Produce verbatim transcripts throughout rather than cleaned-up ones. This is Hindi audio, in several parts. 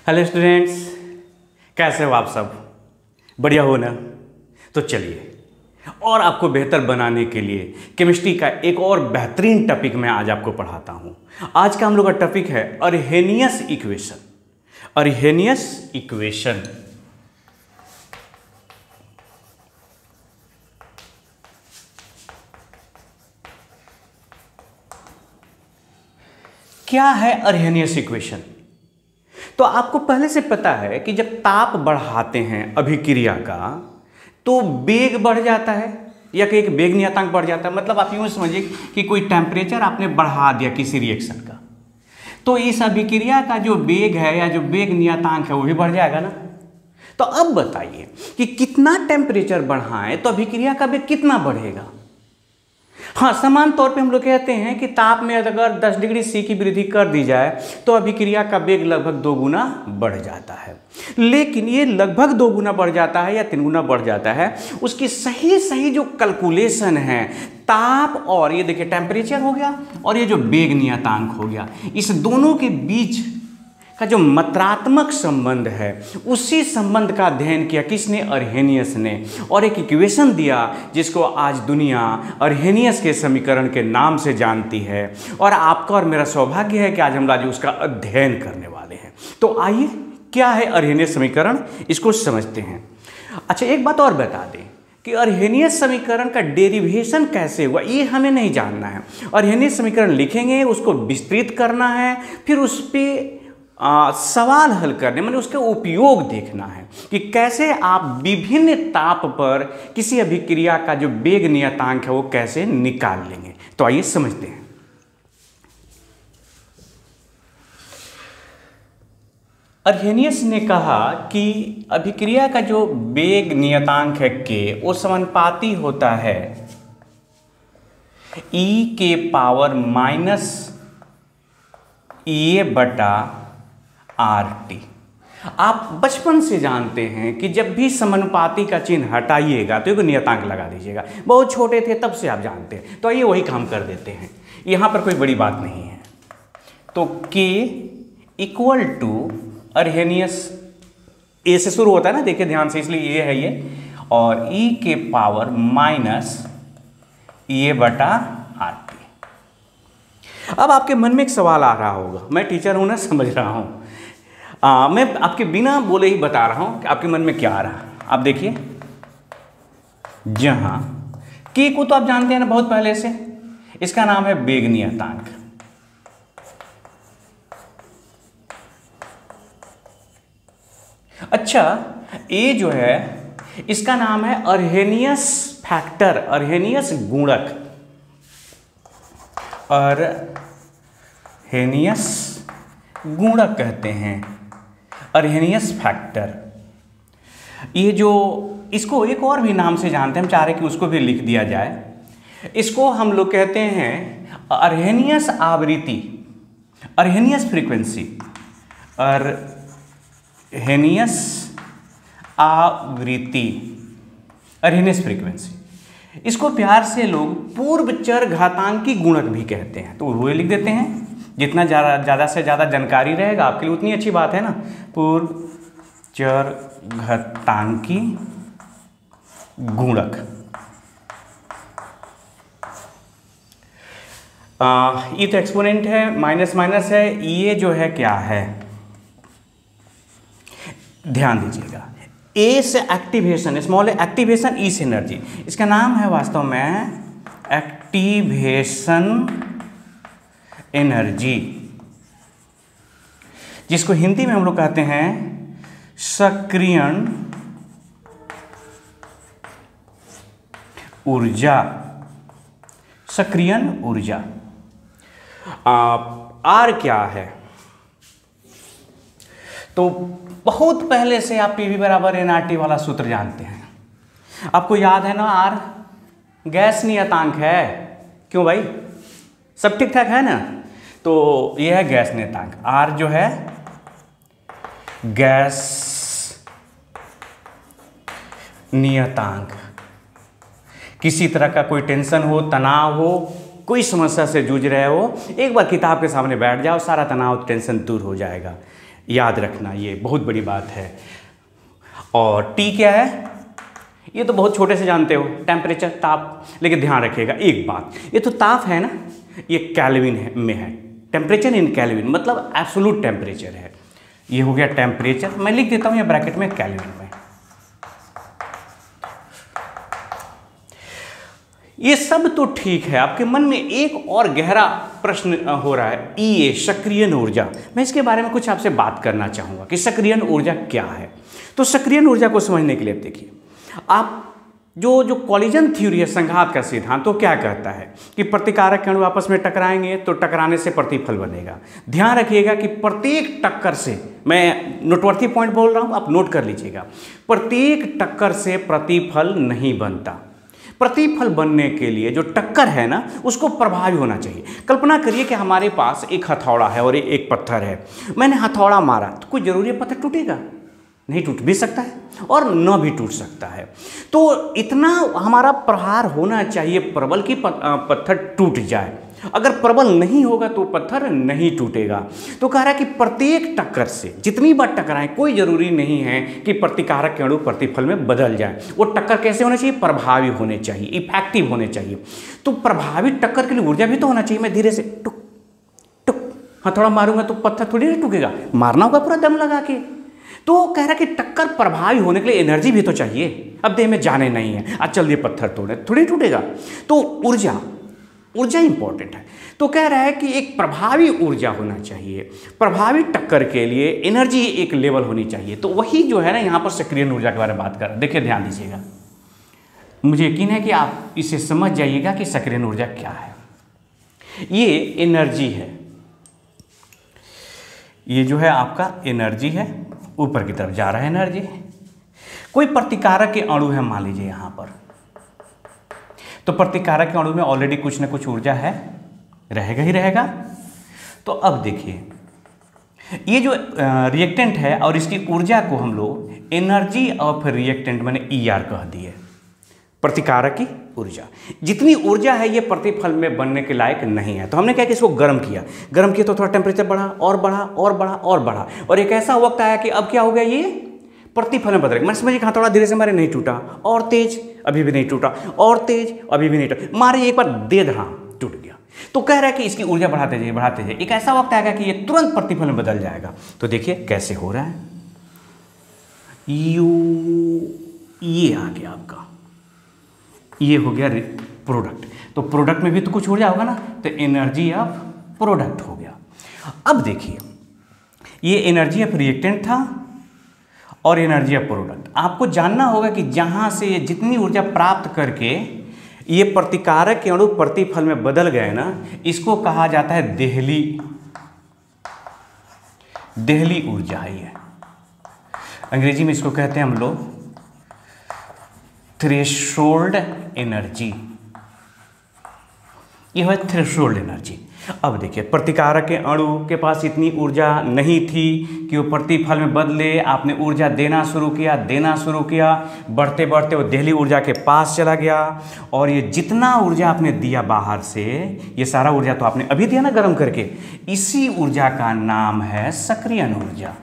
हेलो स्टूडेंट्स, कैसे हो आप सब? बढ़िया हो ना? तो चलिए, और आपको बेहतर बनाने के लिए केमिस्ट्री का एक और बेहतरीन टॉपिक मैं आज आपको पढ़ाता हूँ। आज का हम लोग का टॉपिक है अर्हेनियस इक्वेशन। अर्हेनियस इक्वेशन क्या है? अर्हेनियस इक्वेशन तो आपको पहले से पता है कि जब ताप बढ़ाते हैं अभिक्रिया का तो वेग बढ़ जाता है या कि एक वेग नियतांक बढ़ जाता है। मतलब आप यूँ समझिए कि कोई टेम्परेचर आपने बढ़ा दिया किसी रिएक्शन का, तो इस अभिक्रिया का जो वेग है या जो वेग नियतांक है वो भी बढ़ जाएगा ना। तो अब बताइए कि कितना टेम्परेचर बढ़ाएं तो अभिक्रिया का वेग कितना बढ़ेगा। हाँ, समान तौर पे हम लोग कहते हैं कि ताप में अगर दस डिग्री सी की वृद्धि कर दी जाए तो अभिक्रिया का वेग लगभग दो गुना बढ़ जाता है। लेकिन ये लगभग दो गुना बढ़ जाता है या तीन गुना बढ़ जाता है, उसकी सही सही जो कैलकुलेशन है ताप और ये देखिए टेम्परेचर हो गया और ये जो वेग नियतांक हो गया, इस दोनों के बीच का जो मात्रात्मक संबंध है उसी संबंध का अध्ययन किया किसने? अर्हेनियस ने। और एक इक्वेशन दिया जिसको आज दुनिया अर्हेनियस के समीकरण के नाम से जानती है। और आपका और मेरा सौभाग्य है कि आज हम आज उसका अध्ययन करने वाले हैं। तो आइए, क्या है अर्हेनियस समीकरण, इसको समझते हैं। अच्छा, एक बात और बता दें कि अर्हेनियस समीकरण का डेरिवेशन कैसे हुआ ये हमें नहीं जानना है। अर्हेनियस समीकरण लिखेंगे, उसको विस्तृत करना है, फिर उस पर आ, सवाल हल करने मतलब उसका उपयोग देखना है कि कैसे आप विभिन्न ताप पर किसी अभिक्रिया का जो वेग नियतांक है वो कैसे निकाल लेंगे। तो आइए समझते हैं। अर्हेनियस ने कहा कि अभिक्रिया का जो वेग नियतांक है के वो समानुपाती होता है ई के पावर माइनस ए बटा आर टी। आप बचपन से जानते हैं कि जब भी समानुपाती का चिन्ह हटाइएगा तो एक नियतांक लगा दीजिएगा। बहुत छोटे थे तब से आप जानते हैं। तो आइए वही काम कर देते हैं, यहाँ पर कोई बड़ी बात नहीं है। तो K equal to Arrhenius, A से शुरू होता है ना, देखिए ध्यान से, इसलिए ये है ये, और E के पावर माइनस ए बटा आर टी। अब आपके मन में एक सवाल आ रहा होगा, मैं टीचर हूँ ना, समझ रहा हूँ, आ, मैं आपके बिना बोले ही बता रहा हूँ कि आपके मन में क्या आ रहा है। आप देखिए, जहाँ के को तो आप जानते हैं ना बहुत पहले से, इसका नाम है वेग नियतांक। अच्छा, ए जो है इसका नाम है अर्हेनियस फैक्टर, अर्हेनियस गुणक, अर्हेनियस गुणक कहते हैं, अर्हेनियस फैक्टर। ये जो इसको एक और भी नाम से जानते हैं, हम चाह रहे कि उसको भी लिख दिया जाए। इसको हम लोग कहते हैं अर्हेनियस आवृत्ति, अर्हेनियस फ्रीक्वेंसी, अर्हेनियस आवृत्ति, अर्हेनियस फ्रीक्वेंसी। इसको प्यार से लोग पूर्व चर घातांकी गुणक भी कहते हैं। तो वो लिख देते हैं, जितना ज़्यादा ज़्यादा से ज़्यादा जानकारी रहेगा आपके लिए उतनी अच्छी बात है ना। पूर्व चर घातांकी गुणक। ये तो एक्सपोनेंट है, माइनस माइनस है, ये जो है क्या है, ध्यान दीजिएगा, ए से एक्टिवेशन, स्मॉल एक्टिवेशन, ई से एनर्जी, इसका नाम है वास्तव में एक्टिवेशन एनर्जी, जिसको हिंदी में हम लोग कहते हैं सक्रियण ऊर्जा, सक्रियण ऊर्जा। आर क्या है? तो बहुत पहले से आप पी वी बराबर एन आर टी वाला सूत्र जानते हैं, आपको याद है ना। आर गैस नियतांक है, क्यों भाई, सब ठीक ठाक है ना। तो यह है गैस नियतांक। आर जो है गैस नियतांक। किसी तरह का कोई टेंशन हो, तनाव हो, कोई समस्या से जूझ रहे हो, एक बार किताब के सामने बैठ जाओ, सारा तनाव टेंशन दूर हो जाएगा। याद रखना, ये बहुत बड़ी बात है। और टी क्या है, ये तो बहुत छोटे से जानते हो, टेम्परेचर, ताप। लेकिन ध्यान रखिएगा एक बात, ये तो ताप है ना, ये केल्विन है में है, टेम्परेचर इन केल्विन मतलब एब्सोल्यूट टेम्परेचर है। ये हो गया टेम्परेचर, मैं लिख देता हूँ ये ब्रैकेट में केल्विन में। ये सब तो ठीक है, आपके मन में एक और गहरा प्रश्न हो रहा है, ई ए सक्रियण ऊर्जा। मैं इसके बारे में कुछ आपसे बात करना चाहूँगा कि सक्रियण ऊर्जा क्या है। तो सक्रियण ऊर्जा को समझने के लिए देखिए, आप जो जो कॉलिजन थ्योरी है, संघात का सिद्धांत, तो क्या कहता है कि प्रतिकारक अणु आपस में टकराएंगे तो टकराने से प्रतिफल बनेगा। ध्यान रखिएगा कि प्रत्येक टक्कर से, मैं नोटवर्थी पॉइंट बोल रहा हूँ, आप नोट कर लीजिएगा, प्रत्येक टक्कर से प्रतिफल नहीं बनता। प्रतिफल बनने के लिए जो टक्कर है ना, उसको प्रभावी होना चाहिए। कल्पना करिए कि हमारे पास एक हथौड़ा है और एक पत्थर है, मैंने हथौड़ा मारा तो कोई जरूरी है पत्थर टूटेगा? नहीं, टूट भी सकता है और न भी टूट सकता है। तो इतना हमारा प्रहार होना चाहिए प्रबल की पत्थर टूट जाए। अगर प्रबल नहीं होगा तो पत्थर नहीं टूटेगा। तो कह रहा है कि प्रत्येक टक्कर से जितनी बार टकराएं, कोई जरूरी नहीं है कि प्रतिकारक अणु प्रतिफल में बदल जाए। वो टक्कर कैसे होने चाहिए? प्रभावी होने चाहिए, इफेक्टिव होने चाहिए। तो प्रभावी टक्कर के लिए ऊर्जा भी तो होना चाहिए। मैं धीरे से टुक टुक हथौड़ा मारूंगा तो पत्थर थोड़ी ना टूटेगा, मारना होगा पूरा दम लगा के। तो कह रहा है कि टक्कर प्रभावी होने के लिए एनर्जी भी तो चाहिए। अब देह में जाने नहीं है, आज चल दिए पत्थर तोड़े, थोड़ी टूटेगा। तो ऊर्जा ऊर्जा इंपॉर्टेंट है। तो कह रहा है कि एक प्रभावी ऊर्जा होना चाहिए, प्रभावी टक्कर के लिए एनर्जी एक लेवल होनी चाहिए। तो वही जो है ना, यहाँ पर सक्रियण ऊर्जा के बारे में बात कर रहे हैं। देखिए ध्यान दीजिएगा, मुझे यकीन है कि आप इसे समझ जाइएगा कि सक्रियण ऊर्जा क्या है। ये एनर्जी है, ये जो है आपका एनर्जी है, ऊपर की तरफ जा रहा है एनर्जी। कोई प्रतिकारक के अणु है मान लीजिए यहाँ पर, तो प्रतिकारक के अणु में ऑलरेडी कुछ ना कुछ ऊर्जा है, रहेगा ही रहेगा। तो अब देखिए, ये जो रिएक्टेंट है और इसकी ऊर्जा को हम लोग एनर्जी ऑफ रिएक्टेंट मैंने ई आर कह दिए। प्रतिकारक की ऊर्जा, जितनी ऊर्जा है ये प्रतिफल में बनने के लायक नहीं है। तो हमने क्या कि इसको गर्म किया, गर्म किया तो थोड़ा टेम्परेचर बढ़ा और बढ़ा और बढ़ा और बढ़ा, और एक ऐसा वक्त आया कि अब क्या हो गया, ये प्रतिफल में बदल गया। मैं समझिए हाँ, थोड़ा धीरे से मारे, नहीं टूटा, और तेज, अभी भी नहीं टूटा, और तेज, अभी भी नहीं टूटा, मारे एक बार दे दहा, टूट गया। तो कह रहा है कि इसकी ऊर्जा बढ़ाते जाइए बढ़ाते जाइए, एक ऐसा वक्त आएगा कि ये तुरंत प्रतिफल में बदल जाएगा। तो देखिए कैसे हो रहा है, यू ये आ गया आपका, ये हो गया प्रोडक्ट। तो प्रोडक्ट में भी तो कुछ ऊर्जा होगा ना, तो एनर्जी ऑफ प्रोडक्ट हो गया। अब देखिए, ये एनर्जी ऑफ रिएक्टेंट था और एनर्जी ऑफ प्रोडक्ट। आपको जानना होगा कि जहां से ये जितनी ऊर्जा प्राप्त करके ये प्रतिकारक के अणु प्रतिफल में बदल गए ना, इसको कहा जाता है देहली देहली ऊर्जा है। ये अंग्रेजी में इसको कहते हैं हम लोग थ्रेशोल्ड एनर्जी, ये है थ्रेशोल्ड एनर्जी। अब देखिए, प्रतिकारक के अणु के पास इतनी ऊर्जा नहीं थी कि वो प्रतिफल में बदले। आपने ऊर्जा देना शुरू किया देना शुरू किया बढ़ते बढ़ते वो देहली ऊर्जा के पास चला गया। और ये जितना ऊर्जा आपने दिया बाहर से, ये सारा ऊर्जा तो आपने अभी दिया ना गर्म करके, इसी ऊर्जा का नाम है सक्रियण ऊर्जा,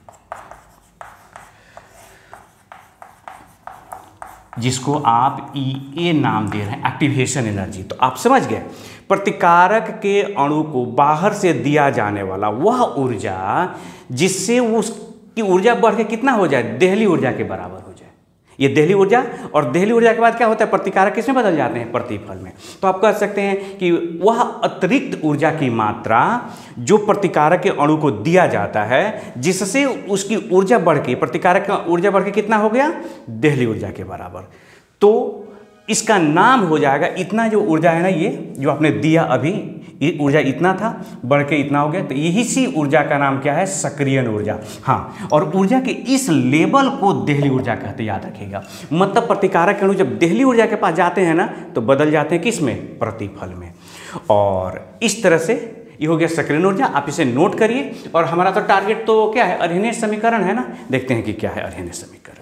जिसको आप ई ए नाम दे रहे हैं, एक्टिवेशन एनर्जी। तो आप समझ गए, प्रतिकारक के अणु को बाहर से दिया जाने वाला वह ऊर्जा जिससे उसकी ऊर्जा बढ़ के कितना हो जाए, देहली ऊर्जा के बराबर हो जाए। ये देहली ऊर्जा, और देहली ऊर्जा के बाद क्या होता है, प्रतिकारक किसमें बदल जाते हैं, प्रतिफल में। तो आप कह सकते हैं कि वह अतिरिक्त ऊर्जा की मात्रा जो प्रतिकारक के अणु को दिया जाता है, जिससे उसकी ऊर्जा बढ़ के, प्रतिकारक का ऊर्जा बढ़ के कितना हो गया, देहली ऊर्जा के बराबर। तो इसका नाम हो जाएगा, इतना जो ऊर्जा है ना, ये जो आपने दिया अभी, ये ऊर्जा इतना था, बढ़ के इतना हो गया, तो यही सी ऊर्जा का नाम क्या है, सक्रियण ऊर्जा। हाँ, और ऊर्जा के इस लेवल को देहली ऊर्जा कहते, याद रखिएगा। मतलब प्रतिकारक अणु जब देहली ऊर्जा के पास जाते हैं ना, तो बदल जाते हैं किस में, प्रतिफल में। और इस तरह से ये हो गया सक्रियण ऊर्जा। आप इसे नोट करिए। और हमारा तो टारगेट तो क्या है, अर्हेनियस समीकरण है ना। देखते हैं कि क्या है अर्हेनियस समीकरण।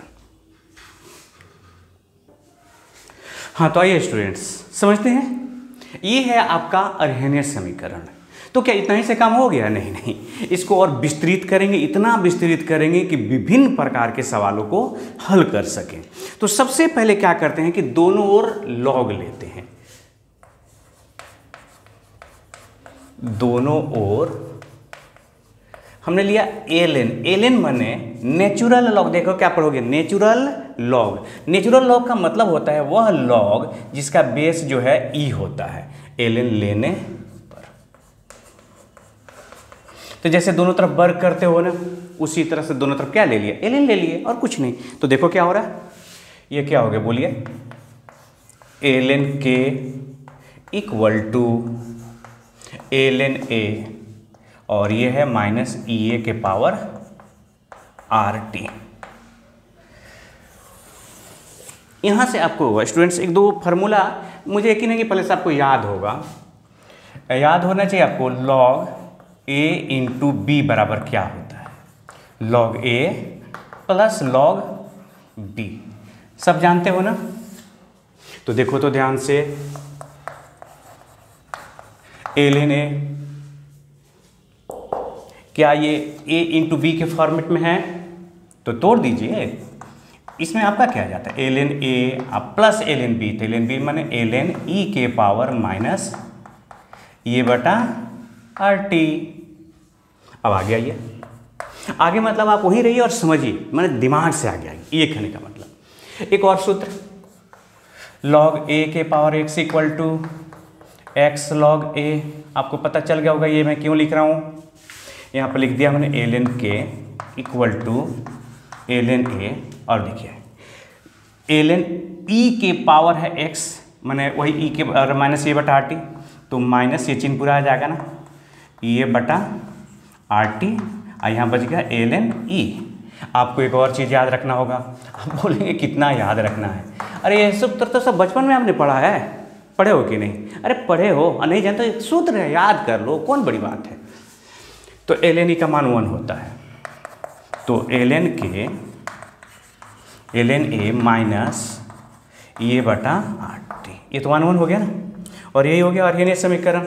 हाँ, तो आइए स्टूडेंट्स समझते हैं, ये है आपका अर्हेनियस समीकरण। तो क्या इतना ही से काम हो गया? नहीं नहीं, इसको और विस्तृत करेंगे, इतना विस्तृत करेंगे कि विभिन्न प्रकार के सवालों को हल कर सकें। तो सबसे पहले क्या करते हैं कि दोनों ओर लॉग लेते हैं, दोनों ओर हमने लिया एल एन। एल एन माने नेचुरल लॉग। देखो क्या पढ़ोगे, नेचुरल लॉग। नेचुरल लॉग का मतलब होता है वह लॉग जिसका बेस जो है ई होता है। एल एन लेने पर, तो जैसे दोनों तरफ वर्ग करते हो ना, उसी तरह से दोनों तरफ क्या ले लिया, एल एन ले लिए और कुछ नहीं। तो देखो क्या हो रहा है, ये क्या हो गया बोलिए, L N K equal to L N A, और ये है माइनस ई ए के पावर आर टी। यहाँ से आपको स्टूडेंट्स एक दो फार्मूला, मुझे यकीन है कि पहले से आपको याद होगा, याद होना चाहिए आपको। लॉग ए इंटू बी बराबर क्या होता है, log A plus log B, सब जानते हो ना। तो देखो तो ध्यान से, एल एन ए क्या ये a इंटू बी के फॉर्मेट में है, तो तोड़ दीजिए। इसमें आपका क्या आ जाता है, एल एन ए आप प्लस एल एन बी, तो एल एन बी माने एल एन ई के पावर माइनस ये बटा आर टी। अब आगे आइए, आगे मतलब आप वहीं रहिए और समझिए, मैंने दिमाग से आगे आइए, ये कहने का मतलब। एक और सूत्र, लॉग ए के power X equal to X log A. आपको पता चल गया होगा ये मैं क्यों लिख रहा हूँ, यहाँ पर लिख दिया मैंने L N K equal to L N A, और देखिए एल एन ई के पावर है एक्स, मैंने वही ई के माइनस ये बटा आर टी, तो माइनस ये चिन्ह पूरा आ जाएगा ना, ये बटा आर टी, और यहाँ बच गया एल एन ई। आपको एक और चीज़ याद रखना होगा, आप बोलेंगे कितना याद रखना है, अरे ये सूत्र तो सब बचपन में आपने पढ़ा है, पढ़े हो कि नहीं? अरे पढ़े हो और नहीं जानते, तो सूत्र है याद कर लो, कौन बड़ी बात है। तो एल एन ई का मान वन होता है, तो L N K L N A minus ये बटा आर टी, ये तो वन वन हो गया ना, और यही हो गया अर्हनीय समीकरण।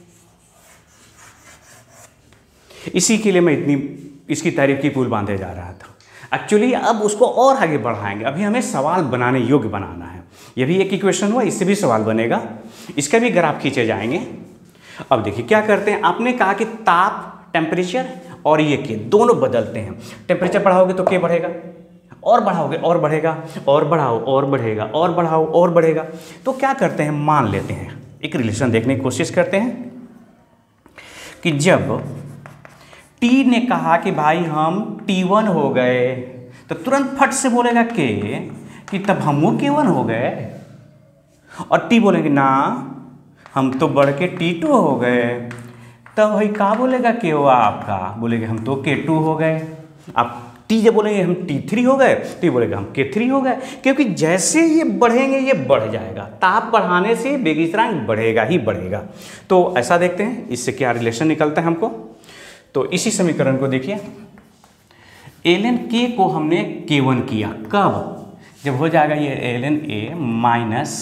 इसी के लिए मैं इतनी इसकी तारीफ की पुल बांधे जा रहा था। एक्चुअली अब उसको और आगे बढ़ाएंगे, अभी हमें सवाल बनाने योग्य बनाना है। ये भी एक इक्वेशन हुआ, इससे भी सवाल बनेगा, इसका भी ग्राफ खींचे जाएंगे। अब देखिए क्या करते हैं, आपने कहा कि ताप टेम्परेचर और ये के दोनों बदलते हैं। टेम्परेचर बढ़ाओगे तो के बढ़ेगा, और बढ़ाओगे और बढ़ेगा, और बढ़ाओ और बढ़ेगा, और बढ़ाओ और बढ़ेगा। तो क्या करते हैं, मान लेते हैं, एक रिलेशन देखने की कोशिश करते हैं कि जब टी ने कहा कि भाई हम टी वन हो गए, तो तुरंत फट से बोलेगा के कि तब हम वो के वन हो गए, और टी बोलेंगे ना हम तो बढ़ के टी टू हो गए, तब भाई क्या बोलेगा के हुआ आपका, बोलेंगे हम तो के टू हो गए। आप टी जब बोलेंगे हम टी थ्री हो गए, तो ये बोलेगा हम के थ्री हो गए, क्योंकि जैसे ये बढ़ेंगे ये बढ़ जाएगा, ताप बढ़ाने से वेग स्थिरांक बढ़ेगा ही बढ़ेगा। तो ऐसा देखते हैं इससे क्या रिलेशन निकलता है हमको। तो इसी समीकरण को देखिए, एल एन के को हमने के वन किया, कब, जब हो जाएगा ये एल एन ए माइनस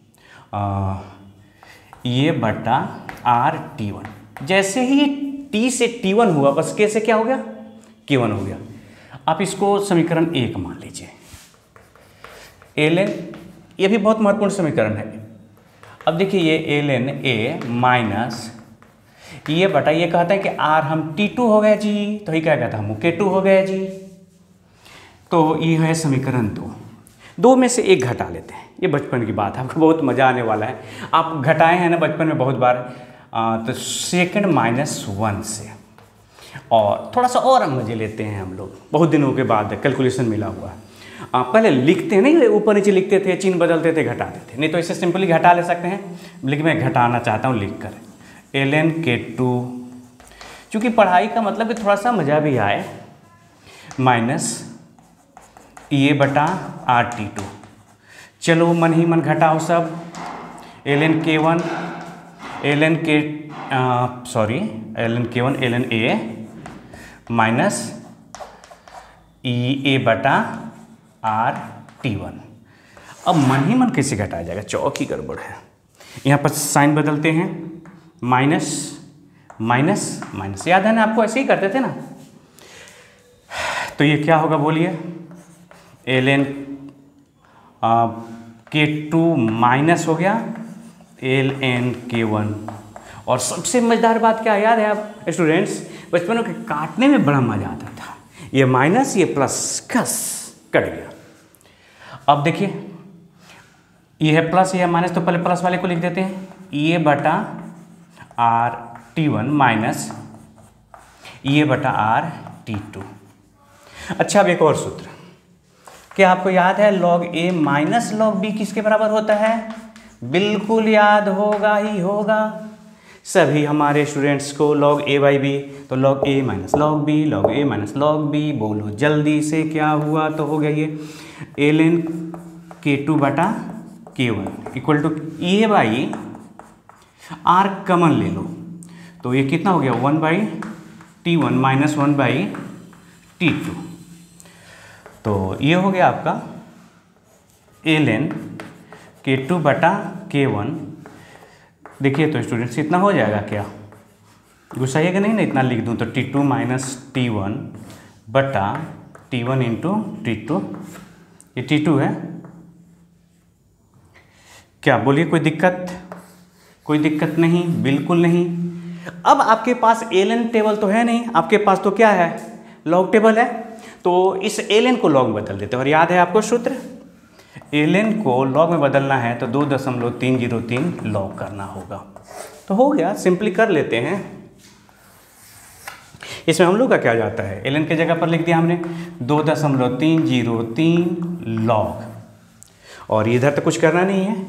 ये बटा आर टी वन। जैसे ही टी से टी वन हुआ, बस के से क्या हो गया, के वन हो गया। आप इसको समीकरण एक मान लीजिए, एल एन, ये भी बहुत महत्वपूर्ण समीकरण है। अब देखिए ये एल एन ए माइनस ये बटा, ये कहता है कि आर हम टी टू हो गए जी, तो ये क्या कहता है हम के टू हो गए जी। तो ये है समीकरण दो। दो में से एक घटा लेते हैं, ये बचपन की बात है, आपको बहुत मज़ा आने वाला है। आप घटाए हैं ना बचपन में बहुत बार, आ, तो सेकंड माइनस वन से, और थोड़ा सा और मजे लेते हैं हम लोग, बहुत दिनों के बाद कैलकुलेशन मिला हुआ है। आ, पहले लिखते हैं नहीं, ऊपर नीचे लिखते थे, चिन्ह बदलते थे, घटाते थे, नहीं तो इसे सिंपली घटा ले सकते हैं, लेकिन मैं घटाना चाहता हूँ लिख कर, एल एन के टू, चूँकि पढ़ाई का मतलब कि थोड़ा सा मज़ा भी आए, माइनस ये बटा आर टी टू। चलो मन ही मन घटाओ सब, L N K one L N K sorry L N K one L N A minus E A बटा आर टी वन। अब मन ही मन कैसे घटाया जाएगा, चौक ही गड़बड़ है। यहाँ पर साइन बदलते हैं, माइनस माइनस माइनस, याद है ना आपको, ऐसे ही करते थे ना। तो ये क्या होगा बोलिए, L N K two minus हो गया एल एन के वन। और सबसे मज़ेदार बात क्या याद है आप स्टूडेंट्स, बचपन में काटने में बड़ा मज़ा आता था, ये माइनस ये प्लस कस कट गया। अब देखिए ये है प्लस ये है माइनस, तो पहले प्लस वाले को लिख देते हैं, ये बटा आर टी वन माइनस ये बटा आर टी टू। अच्छा अब एक और सूत्र, क्या आपको याद है log A minus log B किसके बराबर होता है? बिल्कुल याद होगा ही होगा सभी हमारे स्टूडेंट्स को, लॉग ए बाई बी, तो log A minus log B, log A minus log B, बोलो जल्दी से क्या हुआ, तो हो गया ये एल एन के टू बटा K one equal to A by R common ले लो, तो ये कितना हो गया one by T one minus one by T two. तो ये हो गया आपका एल एन के टू बटा के वन। देखिए तो स्टूडेंट्स इतना हो जाएगा क्या, गुस्साइएगा नहीं ना, इतना लिख दूँ तो T two minus T one बटा T one into T two, ये टी टू है क्या, बोलिए कोई दिक्कत? कोई दिक्कत नहीं, बिल्कुल नहीं। अब आपके पास एल एन टेबल तो है नहीं, आपके पास तो क्या है लॉग टेबल है, तो इस एल एन को लॉग में बदल देते हैं। और याद है आपको सूत्र, एल एन को लॉग में बदलना है तो दो दशमलव तीन जीरो तीन लॉग करना होगा। तो हो गया, सिंपली कर लेते हैं। इसमें हम लोग का क्या जाता है, एल एन के जगह पर लिख दिया हमने दो दशमलव तीन जीरो तीन लॉग, और इधर तो कुछ करना नहीं है,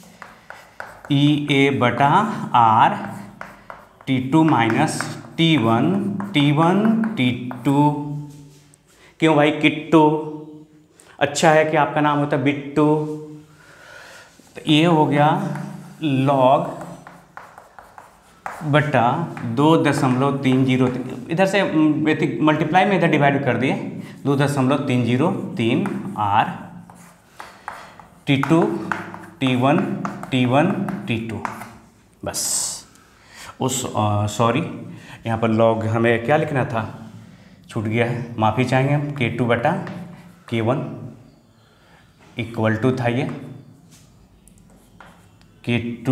ई ए बटा R T two minus T one T one T two. क्यों भाई किट्टू, अच्छा है कि आपका नाम होता है बिट्टू। तो ये हो गया लॉग बटा दो दशमलव तीन जीरो तीन, इधर से मल्टीप्लाई में इधर डिवाइड कर दिए, दो दशमलव तीन जीरो तीन R T two T one T one T two. बस उस सॉरी यहाँ पर लॉग हमें क्या लिखना था, छूट गया है, माफ़ी चाहेंगे हम। के टू बटा के वन इक्वल टू था ये के टू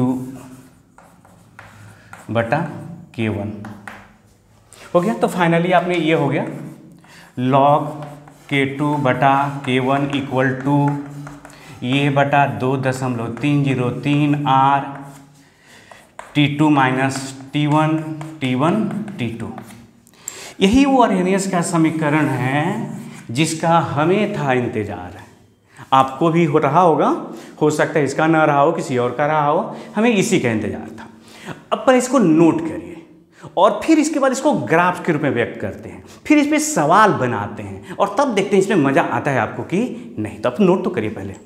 बटा के वन हो गया। तो फाइनली आपने ये हो गया लॉग के टू बटा के वन इक्वल टू ये बटा दो दशमलव तीन जीरो तीन R T two minus T one T one T two. यही वो अरहेनियस का समीकरण है जिसका हमें था इंतजार, आपको भी हो रहा होगा, हो सकता है इसका ना रहा हो, किसी और का रहा हो, हमें इसी का इंतजार था। अब पर इसको नोट करिए और फिर इसके बाद इसको ग्राफ के रूप में व्यक्त करते हैं, फिर इस पर सवाल बनाते हैं और तब देखते हैं इसमें मजा आता है आपको कि नहीं। तो आप नोट तो करिए पहले।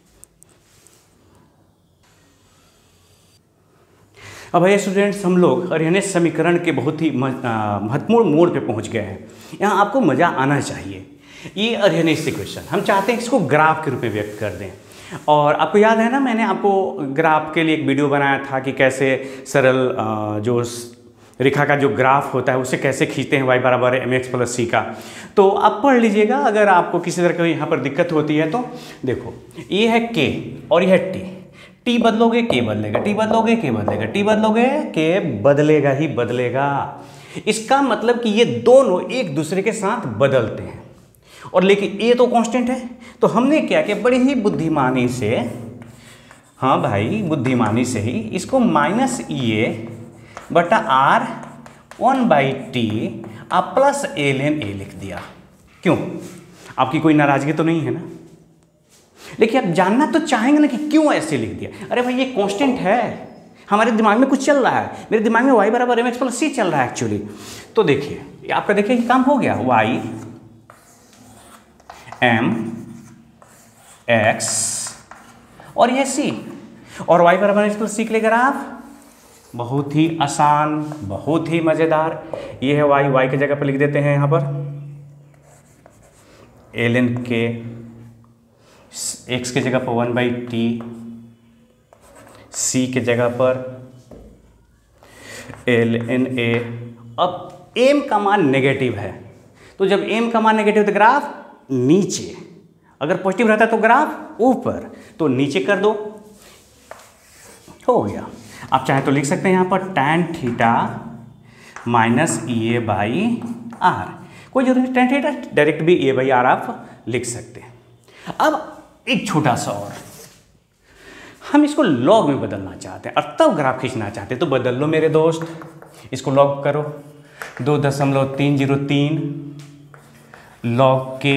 अब भैया स्टूडेंट्स, हम लोग अरहेनियस समीकरण के बहुत ही महत्वपूर्ण मोड़ पे पहुंच गए हैं। यहाँ आपको मज़ा आना चाहिए। ये अरहेनियस इक्वेशन हम चाहते हैं कि इसको ग्राफ के रूप में व्यक्त कर दें। और आपको याद है ना, मैंने आपको ग्राफ के लिए एक वीडियो बनाया था कि कैसे सरल जो रेखा का जो ग्राफ होता है उसे कैसे खींचते हैं, वाई बराबर एम एक्स प्लस सी का। तो आप पढ़ लीजिएगा अगर आपको किसी तरह की यहाँ पर दिक्कत होती है तो। देखो ये है के और ये है टी, टी बदलोगे के बदलेगा, टी बदलोगे के बदलेगा, टी बदलोगे के बदलेगा ही बदलेगा। इसका मतलब कि ये दोनों एक दूसरे के साथ बदलते हैं, और लेकिन ये तो कांस्टेंट है। तो हमने क्या किया, बड़ी ही बुद्धिमानी से, हाँ भाई बुद्धिमानी से ही इसको माइनस ए बटा आर वन बाई टी आप प्लस एल एन ए लिख दिया। क्यों, आपकी कोई नाराजगी तो नहीं है ना? लेकिन आप जानना तो चाहेंगे ना कि क्यों ऐसे लिख दिया। अरे भाई ये कांस्टेंट है, हमारे दिमाग में कुछ चल रहा है, मेरे दिमाग में वाई बराबर एम एक्स प्लस सी चल रहा है एक्चुअली। तो देखिए आपका, देखिए ये काम हो गया, वाई एम एक्स और ये सी, और वाई बराबर एम एक्स प्लस सी के लिए ग्राफ बहुत ही आसान, बहुत ही मज़ेदार। ये है वाई, वाई की जगह पर लिख देते हैं यहाँ पर एल एन के, एक्स के जगह पर वन बाई टी, सी के जगह पर एल एन ए। अब एम का मान नेगेटिव है, तो जब एम का मान नेगेटिव तो ग्राफ नीचे, अगर पॉजिटिव रहता तो ग्राफ ऊपर, तो नीचे कर दो, हो गया। आप चाहे तो लिख सकते हैं यहाँ पर tan theta minus E A by R, कोई जरूरी नहीं tan थीटा, डायरेक्ट भी ए बाई आर आप लिख सकते हैं। अब एक छोटा सा और, हम इसको लॉग में बदलना चाहते हैं और तब ग्राफ खींचना चाहते हैं, तो बदल लो मेरे दोस्त, इसको लॉग करो, दो दशमलव तीन जीरो तीन लॉग के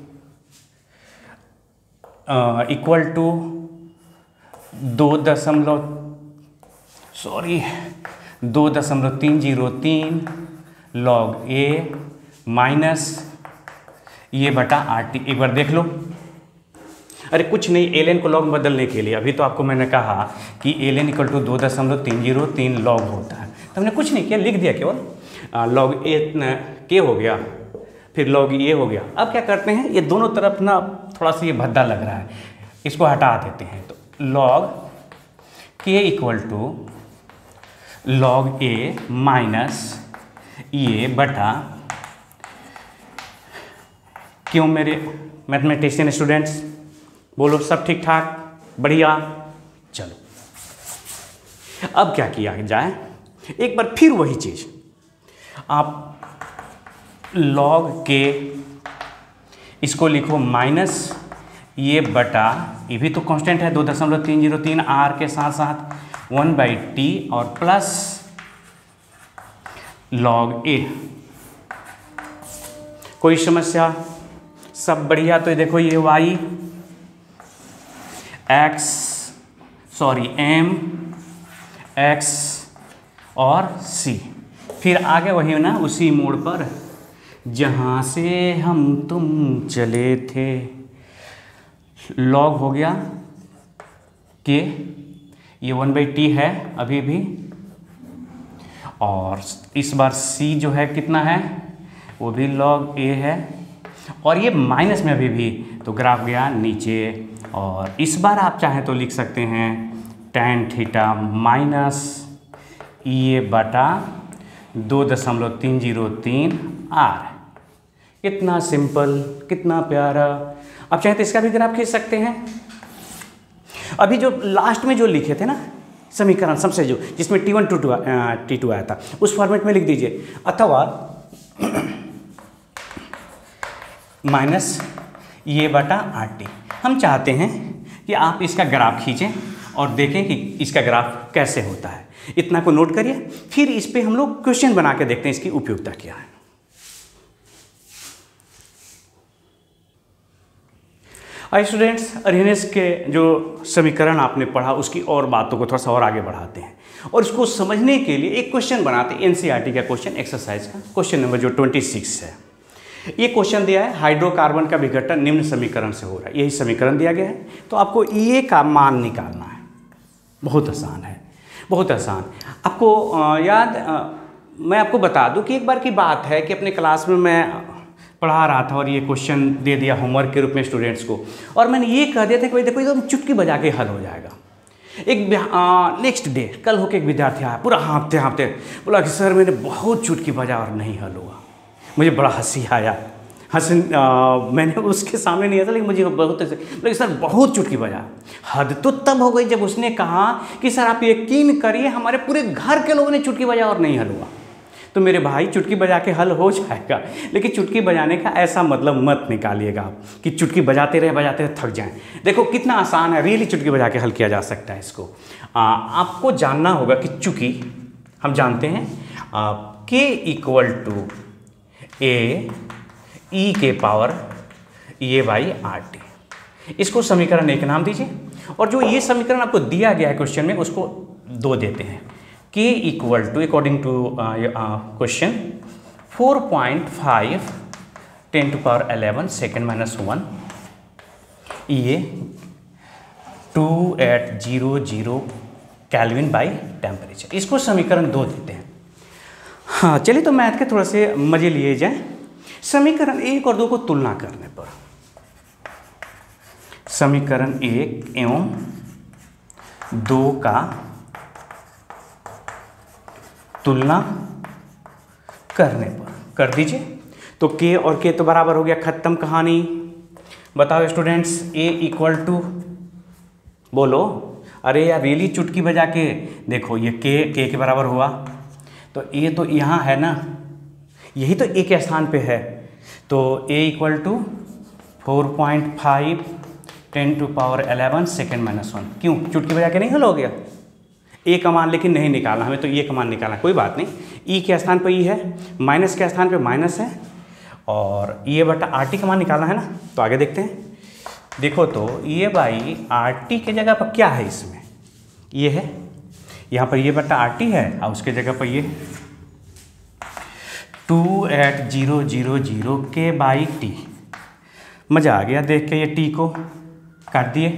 इक्वल टू दो दशमलव सॉरी दो दशमलव तीन जीरो तीन लॉग ए माइनस ये बटा आर टी। एक बार देख लो, अरे कुछ नहीं, एल एन को लॉग में बदलने के लिए अभी तो आपको मैंने कहा कि एल एन इक्वल टू दो दशमलव तीन जीरो तीन लॉग होता है, तो हमने कुछ नहीं किया, लिख दिया केवल लॉग ए के हो गया, फिर लॉग ए हो गया। अब क्या करते हैं, ये दोनों तरफ ना थोड़ा सा ये भद्दा लग रहा है, इसको हटा देते हैं, तो log K equal to log A minus ये बटा, क्यों मेरे मैथमेटिशियन स्टूडेंट्स, बोलो सब ठीक ठाक, बढ़िया। चलो अब क्या किया जाए, एक बार फिर वही चीज, आप लॉग के इसको लिखो माइनस ये बटा, ये भी तो कांस्टेंट है दो दशमलव तीन जीरो तीन आर के साथ साथ वन बाई टी और प्लस लॉग ए। कोई समस्या, सब बढ़िया। तो देखो ये Y X sorry M X और सी, फिर आगे वही ना उसी मोड़ पर जहाँ से हम तुम चले थे, लॉग हो गया के, ये वन बाई टी है अभी भी, और इस बार सी जो है कितना है, वो भी लॉग ए है, और ये माइनस में अभी भी, तो ग्राफ गया नीचे। और इस बार आप चाहें तो लिख सकते हैं tan थीटा माइनस ये बटा दो दशमलव तीन जीरो तीन आर। कितना सिंपल, कितना प्यारा। आप चाहें तो इसका भी ग्राफ खींच सकते हैं। अभी जो लास्ट में जो लिखे थे ना समीकरण, सबसे जो जिसमें T one two to T two आया था, उस फॉर्मेट में लिख दीजिए, अथवा माइनस ये बटा आर टी। हम चाहते हैं कि आप इसका ग्राफ खींचें और देखें कि इसका ग्राफ कैसे होता है। इतना को नोट करिए, फिर इस पे हम लोग क्वेश्चन बना के देखते हैं इसकी उपयोगिता क्या है। आई स्टूडेंट्स, अरेनियस के जो समीकरण आपने पढ़ा उसकी और बातों को थोड़ा सा और आगे बढ़ाते हैं और इसको समझने के लिए एक क्वेश्चन बनाते हैं। एनसीईआरटी का क्वेश्चन एक्सरसाइज का क्वेश्चन नंबर जो छब्बीस है। ये क्वेश्चन दिया है हाइड्रोकार्बन का विघटन निम्न समीकरण से हो रहा है, यही समीकरण दिया गया है, तो आपको ये का मान निकालना है। बहुत आसान है, बहुत आसान। आपको आ, याद आ, मैं आपको बता दूं कि एक बार की बात है कि अपने क्लास में मैं पढ़ा रहा था और ये क्वेश्चन दे दिया होमवर्क के रूप में स्टूडेंट्स को, और मैंने ये कह दिया था कि भाई देखो एकदम चुटकी बजा के हल हो जाएगा। एक नेक्स्ट डे कल होके एक विद्यार्थी आया पूरा हाँफते हाँफते, बोला कि सर मैंने बहुत चुटकी बजा और नहीं हल हुआ। मुझे बड़ा हंसी आया, हंस मैंने उसके सामने नहीं था, लेकिन मुझे बहुत लेकिन सर बहुत चुटकी बजा। हद तो तब हो गई जब उसने कहा कि सर आप यकीन करिए हमारे पूरे घर के लोगों ने चुटकी बजा और नहीं हल हुआ। तो मेरे भाई चुटकी बजा के हल हो जाएगा, लेकिन चुटकी बजाने का ऐसा मतलब मत निकालिएगा आप कि चुटकी बजाते रहे बजाते रहे थक जाएं। देखो कितना आसान है, रियली चुटकी बजा के हल किया जा सकता है इसको। आ, आपको जानना होगा कि चूँकि हम जानते हैं के इक्वल टू ए ई के पावर ये बाई आर टी। इसको समीकरण एक नाम दीजिए, और जो ये समीकरण आपको दिया गया है क्वेश्चन में उसको दो देते हैं। K equal to according to question four point five ten to power eleven second minus one, ये two eight zero zero kelvin by temperature. इसको समीकरण दो देते हैं। हाँ चलिए, तो मैथ के थोड़ा से मजे लिए जाए। समीकरण एक और दो को तुलना करने पर समीकरण एक एवं दो का तुलना करने पर कर दीजिए। तो के और के तो बराबर हो गया, खत्म कहानी। बताओ स्टूडेंट्स, ए इक्वल टू, बोलो, अरे यार रियली चुटकी बजा के देखो, ये के के के बराबर हुआ, तो ए तो यहाँ है ना, यही तो ए के स्थान पे है, तो A equal to four point five ten to power eleven second minus one. क्यों, चुटकी बजा के नहीं हल हो गया? ए का मान लेकिन नहीं निकालना हमें, तो ए का मान निकालना, कोई बात नहीं। ई के स्थान पे ई है, माइनस के स्थान पे माइनस है, और ये बटा आर टी का मान निकालना है ना। तो आगे देखते हैं। देखो तो ये बाई आर टी के जगह पर क्या है, इसमें ये है, यहाँ पर ये बटा आर टी है, और उसके जगह पर ये टू एट जीरो जीरो जीरो के बाई टी। मज़ा आ गया देख के, ये टी को काट दिए।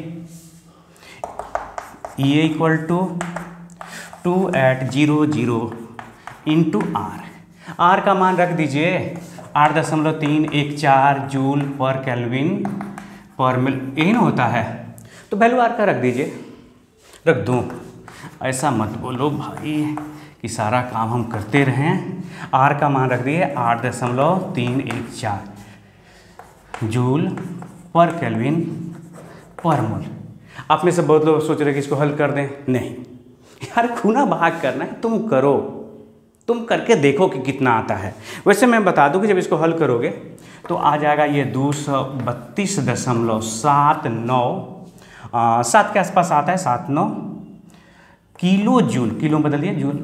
ये equal to two eight zero zero into R, R का मान रख दीजिए आठ दशमलव तीन एक चार जूल पर केल्विन पर मिल, यही ना होता है, तो वैल्यू आर का रख दीजिए, रख दूँ। ऐसा मत बोलो भाई कि सारा काम हम करते रहें। आर का मान रख दिए आठ दशमलव तीन एक चार जूल पर केल्विन पर मोल। आप में से बहुत लोग सोच रहे कि इसको हल कर दें, नहीं यार, खूना भाग करना है, तुम करो, तुम करके देखो कि कितना आता है। वैसे मैं बता दूं कि जब इसको हल करोगे तो आ जाएगा ये दो सौ बत्तीस दशमलव सात नौ सात के आसपास आता है, सात नौ किलो जूल, किलो बदलिए जूल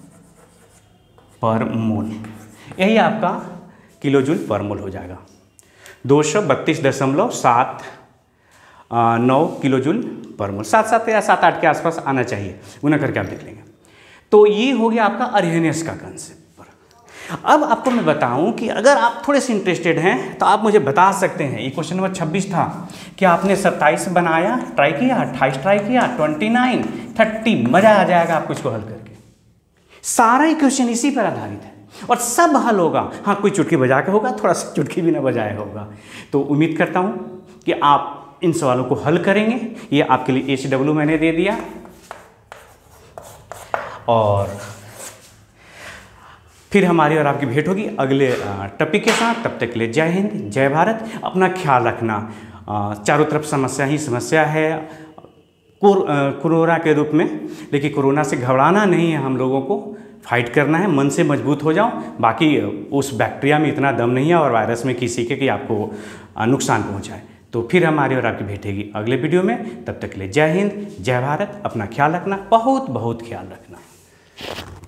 पर मोल, यही आपका किलो जूल पर मोल हो जाएगा। दो सौ बत्तीस दशमलव सात नौ किलो जूल पर मोल, सात सात या सात आठ के आसपास आना चाहिए, उन्हें करके आप देख लेंगे। तो ये हो गया आपका अर्हेनियस का कंसेप्ट पर। अब आपको मैं बताऊं कि अगर आप थोड़े से इंटरेस्टेड हैं तो आप मुझे बता सकते हैं, ये क्वेश्चन नंबर छब्बीस था कि आपने सत्ताईस बनाया, ट्राई किया, अट्ठाईस ट्राई किया, ट्वेंटी नाइन, थर्टी, मजा आ जाएगा आपको इसको हल करके। सारा ही क्वेश्चन इसी पर आधारित है और सब हल होगा। हाँ, कोई चुटकी बजा के होगा, थोड़ा सा चुटकी भी ना बजाए होगा। तो उम्मीद करता हूँ कि आप इन सवालों को हल करेंगे। ये आपके लिए एच डब्ल्यू मैंने दे दिया, और फिर हमारी और आपकी भेंट होगी अगले टॉपिक के साथ। तब तक के लिए जय हिंद, जय भारत। अपना ख्याल रखना। चारों तरफ समस्या ही समस्या है कोरोना के रूप में, लेकिन कोरोना से घबराना नहीं है, हम लोगों को फाइट करना है, मन से मजबूत हो जाओ। बाकी उस बैक्टीरिया में इतना दम नहीं है और वायरस में किसी के कि आपको नुकसान पहुंचाए। तो फिर हमारी और आपकी भेंटेगी अगले वीडियो में। तब तक के लिए जय हिंद, जय भारत। अपना ख्याल रखना, बहुत बहुत ख्याल रखना।